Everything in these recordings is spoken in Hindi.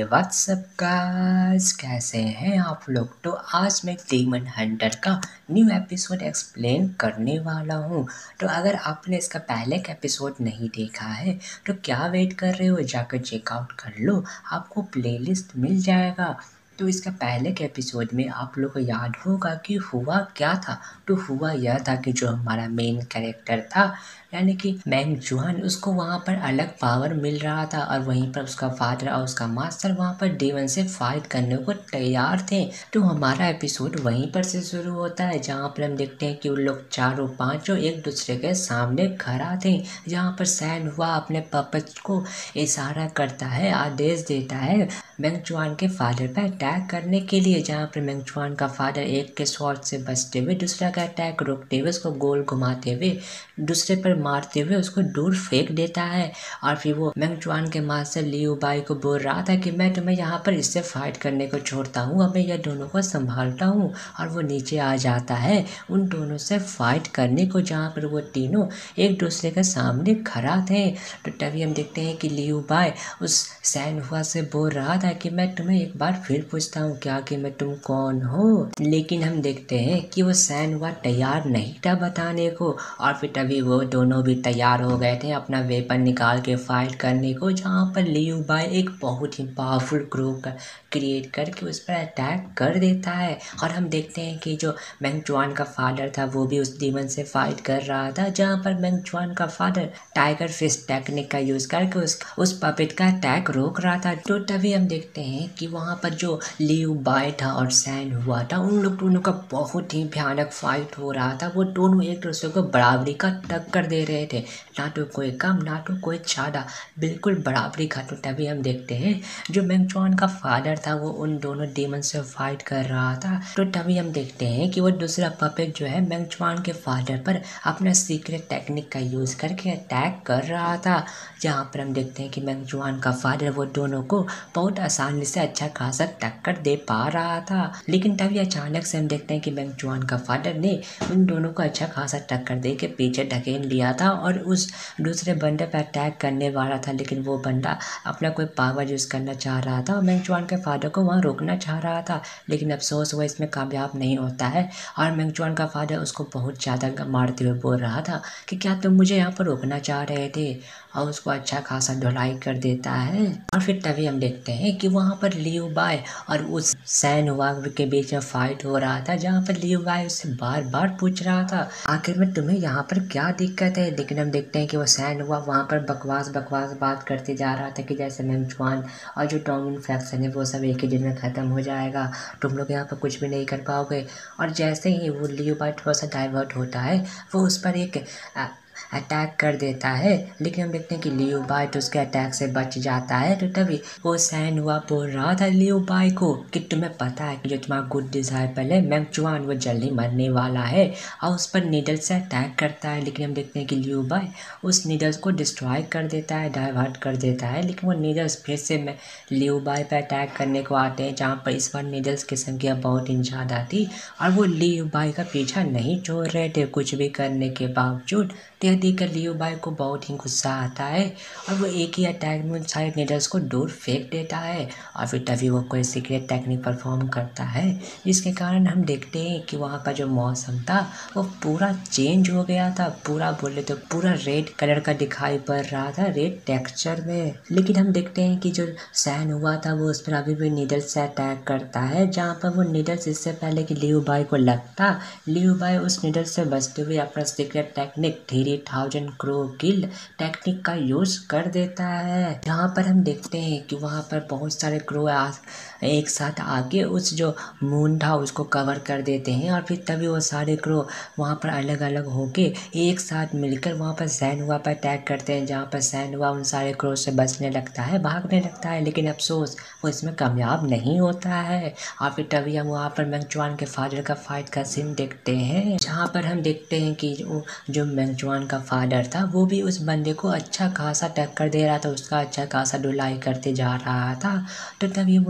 व्हाट्सअप गाइस, कैसे हैं आप लोग। तो आज मैं डीमन हंटर का न्यू एपिसोड एक्सप्लेन करने वाला हूं। तो अगर आपने इसका पहले का एपिसोड नहीं देखा है तो क्या वेट कर रहे हो, जाकर चेकआउट कर लो, आपको प्लेलिस्ट मिल जाएगा। तो इसका पहले के एपिसोड में आप लोग को याद होगा कि हुआ क्या था। तो हुआ यह था कि जो हमारा मेन कैरेक्टर था यानी कि मैंग जुआन, उसको वहाँ पर अलग पावर मिल रहा था और वहीं पर उसका फादर और उसका मास्टर वहाँ पर डेवन से फाइट करने को तैयार थे। तो हमारा एपिसोड वहीं पर से शुरू होता है, जहाँ पर हम देखते हैं कि उन लोग चारों पांचों एक दूसरे के सामने खड़ा थे, जहाँ पर सैन हुआ अपने पपेट को इशारा करता है, आदेश देता है मैंग जुआन के फादर पर अटैक करने के लिए, जहाँ पर मैंग जुआन का फादर एक के शॉट से बचते हुए दूसरा का अटैक रोकते हुए उसको गोल घुमाते हुए दूसरे पर मारते हुए उसको दूर फेंक देता है। और फिर वो मैंग जुआन के मास्टर लियू बाई को बोल रहा था कि मैं तुम्हें यहाँ पर इससे फाइट करने को छोड़ता हूँ, अब मैं यह दोनों को संभालता हूँ। और वो नीचे आ जाता है उन दोनों से फाइट करने को, जहाँ पर वो तीनों एक दूसरे के सामने खड़ा थे। तो तभी हम देखते हैं कि लियू बाई उस सैन हुआ से बोल रहा था कि मैं तुम्हें एक बार फिर पूछता हूँ क्या कि मैं तुम कौन हो। लेकिन हम देखते हैं कि वो सैन हुआ तैयार नहीं था बताने को। और फिर तभी वो दोनों भी तैयार हो गए थे अपना वेपन निकाल के फाइट करने को, जहाँ पर लियू बाई एक बहुत ही पावरफुल ग्रुप क्रिएट करके उस पर अटैक कर देता है। और हम देखते हैं कि जो मैंग जुआन का फादर था वो भी उस डीमन से फाइट कर रहा था, जहाँ पर मैंग जुआन का फादर टाइगर फिस्ट टेक्निक का यूज करके उस पपेट का अटैक रोक रहा था। तो तभी हम देखते हैं कि वहाँ पर जो लियू बाई था और सैन हुआ था, उन लोग दोनों का बहुत ही भयानक फाइट हो रहा था। वो दोनों एक दूसरे को बराबरी का टक्कर दे रहे थे, ना तो कोई कम ना तो कोई ज़्यादा, बिल्कुल बराबरी का। तो तभी हम देखते हैं जो मैंग जुआन का फादर था वो उन दोनों डीमन से फाइट कर रहा था। तो तभी हम देखते हैं कि वो दूसरा पपेट जो है मैंग जुआन के फादर पर अपना सीक्रेट टेक्निक का यूज करके अटैक कर रहा था, जहाँ पर हम देखते हैं कि मैंग जुआन का फादर वो दोनों को बहुत आसानी से अच्छा खासा टक्कर दे पा रहा था। लेकिन तभी अचानक से हम देखते हैं कि मैंग जुआन का फादर ने उन दोनों को अच्छा खासा टक्कर दे के पीछे ढकेल लिया था और उस दूसरे बंदे पर अटैक करने वाला था। लेकिन वो बंदा अपना कोई पावर यूज़ करना चाह रहा था और मैंग जुआन के फादर को वहाँ रोकना चाह रहा था, लेकिन अफसोस वो इसमें कामयाब नहीं होता है। और मैंग जुआन का फादर उसको बहुत ज़्यादा मारते हुए बोल रहा था कि क्या तुम मुझे यहाँ पर रोकना चाह रहे थे, और उसको अच्छा खासा धुलाई कर देता है। और फिर तभी हम देखते हैं कि वहाँ पर लियू बाई और उस सैन हुआ के बीच में फाइट हो रहा था, जहाँ पर लियू बाई उससे बार बार पूछ रहा था आखिर में तुम्हें यहाँ पर क्या दिक्कत है। लेकिन हम देखते हैं कि वो सैन हुआ वहाँ पर बकवास बात करते जा रहा था कि जैसे मैंग जुआन और जो डोमिन फैक्शन है वो सब एक ही दिन में ख़त्म हो जाएगा, तुम लोग यहाँ पर कुछ भी नहीं कर पाओगे। और जैसे ही वो लियू बाई थोड़ा सा डाइवर्ट होता है वो उस पर एक अटैक कर देता है, लेकिन हम देखते हैं कि लियू बाई तो उसके अटैक से बच जाता है। तो तभी वो सैन हुआ बोल रहा था लियू बाई को कि तुम्हें पता है कि जो तुम्हारा गुड डिसाइपल है मैंग जुआन वो जल्दी मरने वाला है, और उस पर नीडल से अटैक करता है। लेकिन हम देखते हैं कि लियू बाई उस नीडल्स को डिस्ट्रॉय कर देता है, डाइवर्ट कर देता है। लेकिन वो नीडल्स फिर से लियू बाई पर अटैक करने को आते हैं, जहाँ पर इस बार नीडल्स की संख्या बहुत ही ज़्यादा थी और वो लियू बाई का पीछा नहीं छोड़ रहे थे कुछ भी करने के बावजूद। यह देखकर लियू बाई को बहुत ही गुस्सा आता है और वो एक ही अटैक में सारे नीडल्स को दूर फेंक देता है। और फिर तभी वो कोई सीक्रेट टेक्निक परफॉर्म करता है, जिसके कारण हम देखते हैं कि वहाँ का जो मौसम था वो पूरा चेंज हो गया था। पूरा बोले तो पूरा रेड कलर का दिखाई पड़ रहा था, रेड टेक्सचर में। लेकिन हम देखते हैं कि जो सैन हुआ था वो उस पर अभी भी नीडल्स से अटैक करता है, जहाँ पर वो नीडल्स इससे पहले कि लियू बाई को लगता, लियू बाई उस नीडल से बचते हुए अपना secret technique 3000 crow kill technique का यूज कर देता है। जहाँ पर हम देखते हैं कि वहाँ पर बहुत सारे क्रो एक साथ आके उस जो मून था उसको कवर कर देते हैं, और फिर तभी वो सारे क्रो वहाँ पर अलग अलग होके एक साथ मिलकर वहाँ पर सैन हुआ पर अटैक करते हैं, जहाँ पर सैन हुआ उन सारे क्रो से बचने लगता है, भागने लगता है। लेकिन अफसोस वो इसमें कामयाब नहीं होता है। और फिर तभी हम वहाँ पर मैंग जुआन के फादर का फाइट का सीन देखते हैं, जहाँ पर हम देखते हैं कि जो मैंग जुआन का फादर था वो भी उस बंदे को अच्छा खासा टक्कर दे रहा था, उसका अच्छा खासा धुलाई करते जा रहा था। तो तभी वो मैंग जुआन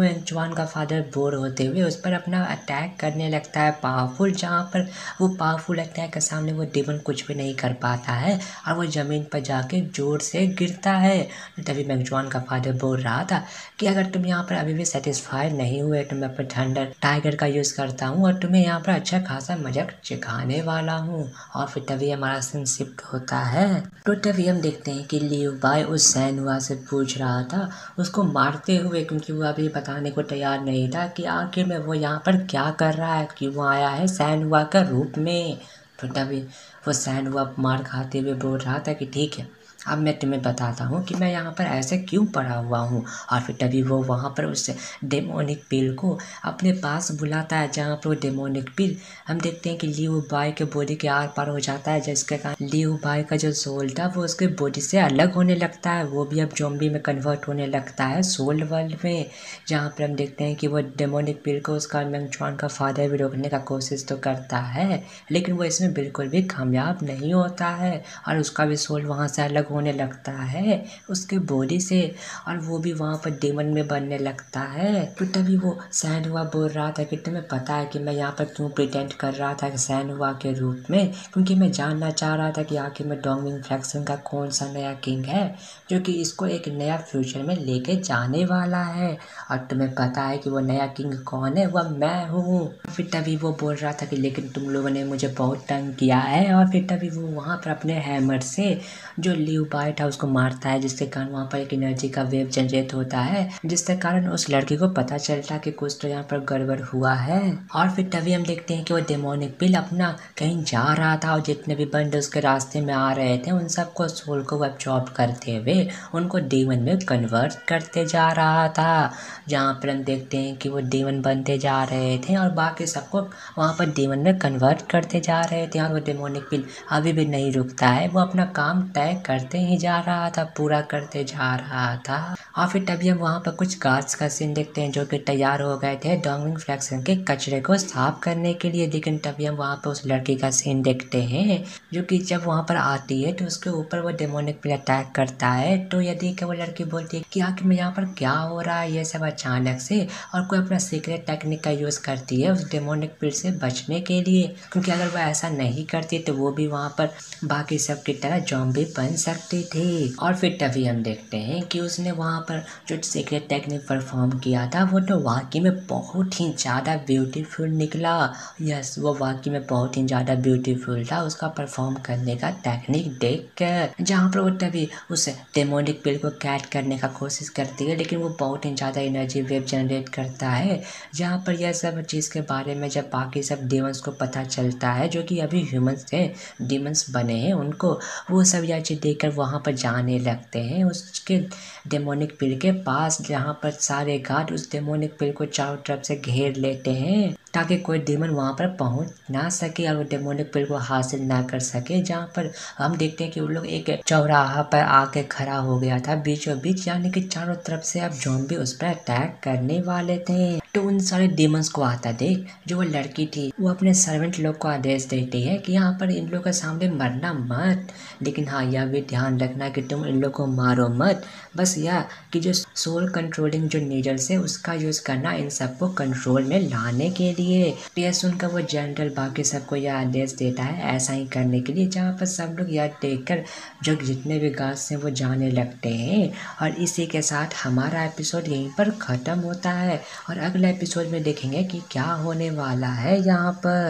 मेंगजुआन का फादर बोर होते हुए उस पर अपना अटैक करने लगता है पावरफुल, जहाँ पर वो पावरफुल अटैक के सामने वो डेमन कुछ भी नहीं कर पाता है और वो ज़मीन पर जाके जोर से गिरता है। तभी मेंगजुआन का फादर बोल रहा था कि अगर तुम यहाँ पर अभी भी सेटिस्फाइड नहीं हुए तो मैं अपने थंडर टाइगर का यूज़ करता हूँ और तुम्हें यहाँ पर अच्छा खासा मजाक सिखाने वाला हूँ। और फिर तभी हमारा सीन शिफ्ट होता है। तो तभी हम देखते हैं कि लियू बाय उस सैनहुआ से पूछ रहा था उसको मारते हुए, क्योंकि वो अभी बताने को तैयार नहीं था कि आखिर में वो यहाँ पर क्या कर रहा है, कि वो आया है सैनहुआ का रूप में। तो तभी वो सैनहुआ मार खाते हुए बोल रहा था कि ठीक है, अब मैं तुम्हें बताता हूँ कि मैं यहाँ पर ऐसे क्यों पड़ा हुआ हूँ। और फिर तभी वो वहाँ पर उस डेमोनिक पिल को अपने पास बुलाता है, जहाँ पर वो डेमोनिक पिल हम देखते हैं कि लियू बाय के बॉडी के आर पार हो जाता है, जिसके कारण लियू बाय का जो सोल था वो उसके बॉडी से अलग होने लगता है। वो भी अब ज़ॉम्बी में कन्वर्ट होने लगता है सोल वर्ल्ड में, जहाँ पर हम देखते हैं कि वो डेमोनिक पिल को उसका मेंगजुआन का फादर भी रोकने का कोशिश तो करता है, लेकिन वो इसमें बिल्कुल भी कामयाब नहीं होता है और उसका भी सोल वहाँ से अलग होने लगता है उसके बॉडी से, और वो भी वहाँ पर डेमन में बनने लगता है। तो तभी वो सैनहुआ बोल रहा था कि तुम्हें पता है कि मैं यहाँ पर क्यों प्रिटेंड कर रहा था सैनहुआ के रूप में, क्योंकि मैं जानना चाह रहा था कि आखिर में डोंगमिंग फैक्शन का कौन सा नया किंग है जो कि इसको एक नया फ्यूचर में लेके जाने वाला है। और तुम्हें पता है कि वो नया किंग कौन है, वह मैं हूँ। फिर तभी वो बोल रहा था कि लेकिन तुम लोगों ने मुझे बहुत तंग किया है। और फिर तभी वो वहाँ पर अपने हैमर से जो लियू बाय था उसको मारता है, जिसके कारण वहाँ पर एक एनर्जी का वेव जनरेट होता है, जिसके कारण उस लड़की को पता चलता कि कुछ तो यहाँ पर गड़बड़ हुआ है। और फिर तभी हम देखते हैं कि वो डेमोनिक पिल अपना कहीं जा रहा था और जितने भी बंदे उसके रास्ते में आ रहे थे उन सबको सोल को एब्जॉर्ब करते हुए उनको डेमन में कन्वर्ट करते जा रहा था, जहाँ पर हम देखते हैं कि वो डेमन बनते जा रहे थे और बाकी सबको वहाँ पर डेमन में कन्वर्ट करते जा रहे थे। और वो डेमोनिक पिल अभी भी नहीं रुकता है, वो अपना काम तय करते ही जा रहा था, पूरा करते जा रहा था। और फिर तभी हम वहाँ पर कुछ गार्ड्स का सीन देखते हैं जो कि तैयार हो गए थे डोंगमिंग फैक्शन के कचरे को साफ करने के लिए, लेकिन तभी हम वहाँ पर उस लड़की का सीन देखते हैं जो कि जब वहाँ पर आती है तो उसके ऊपर वो डेमोनिक पिल अटैक करता है। तो ये देख के वो लड़की बोलती है कि आखिर में यहाँ पर क्या हो रहा है ये सब अचानक से, और कोई अपना सीक्रेट टेक्निक का यूज़ करती है उस डेमोनिक पिल से बचने के लिए, क्योंकि अगर वो ऐसा नहीं करती तो वो भी वहाँ पर बाकी सब की तरह ज़ॉम्बी बन सकती थी। और फिर तभी हम देखते हैं कि उसने वहाँ पर जो सीक्रेट टेक्निक परफॉर्म किया था वो तो वाकई में बहुत ही ज़्यादा ब्यूटीफुल निकला। यस, वो वाकई में बहुत ही ज़्यादा ब्यूटीफुल था उसका परफॉर्म करने का टेक्निक देख कर, जहाँ पर वो तभी उस डेमोनिक पिल को कैच करने का कोशिश करती है, लेकिन वो बहुत ही ज़्यादा एनर्जी वेव जनरेट करता है, जहाँ पर यह सब चीज़ के बारे में जब बाकी सब डेमन्स को पता चलता है जो कि अभी ह्यूमंस थे, डेमन्स बने हैं उनको, वो सब यह चीज़ देखकर वहाँ पर जाने लगते हैं उसके डेमोनिक पिल के पास, जहाँ पर सारे गार्ड उस डेमोनिक पिल को चारों तरफ से घेर लेते हैं ताकि कोई डेमन वहाँ पर पहुँच ना सके और वो डेमोनिक पिल को हासिल ना कर सके। जहाँ पर हम देखते हैं कि वो लोग एक चौराहा पर आके खड़ा हो गया था बीचों बीच, यानी कि चारों तरफ से अब ज़ॉम्बी उस पर अटैक करने वाले थे। तो उन सारे डेमन्स को आता देख जो वो लड़की थी वो अपने सर्वेंट लोग को आदेश देती है कि यहाँ पर इन लोगों के सामने मरना मत, लेकिन हाँ यह भी ध्यान रखना कि तुम इन लोगों को मारो मत, बस यह कि जो सोल कंट्रोलिंग जो नीडल्स है उसका यूज़ करना इन सबको कंट्रोल में लाने के लिए। तो यह सुनकर वो जनरल बाकी सबको यह आदेश देता है ऐसा ही करने के लिए, जहाँ पर सब लोग यह देखकर जो जितने भी गार्ड्स हैं वो जाने लगते हैं। और इसी के साथ हमारा एपिसोड यहीं पर ख़त्म होता है और अगले एपिसोड में देखेंगे कि क्या होने वाला है यहाँ पर।